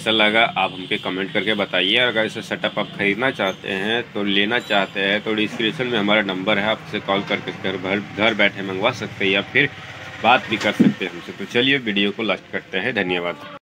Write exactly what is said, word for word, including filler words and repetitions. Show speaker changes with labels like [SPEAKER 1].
[SPEAKER 1] कैसा लगा आप हमके कमेंट करके बताइए। और अगर ऐसा सेटअप आप ख़रीदना चाहते हैं तो लेना चाहते हैं तो डिस्क्रिप्शन में हमारा नंबर है, आपसे कॉल करके घर भर घर बैठे मंगवा सकते हैं या फिर बात भी कर सकते हैं हमसे। तो चलिए वीडियो को लास्ट करते हैं। धन्यवाद।